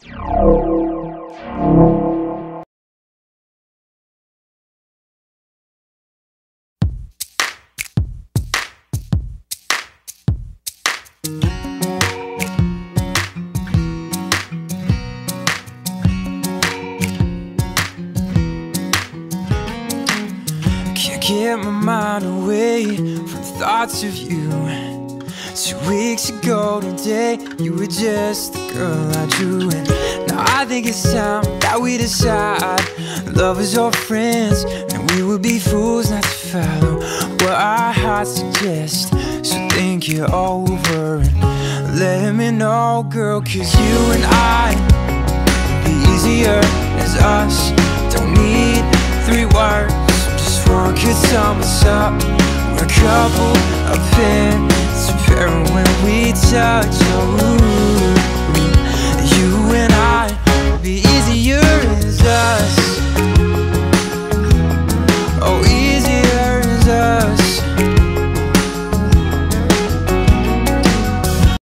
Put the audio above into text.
Can't get my mind away from thoughts of you. 2 weeks ago today, you were just the girl I drew. And now I think it's time that we decide, lovers or friends, and we would be fools not to follow what our hearts suggest. So think it over and let me know, girl, 'cause you and I would be easier as us. Don't need 3 words, just one could sum us up. We're a couple of pins, when we touch. Oh, you and I would be easier as us.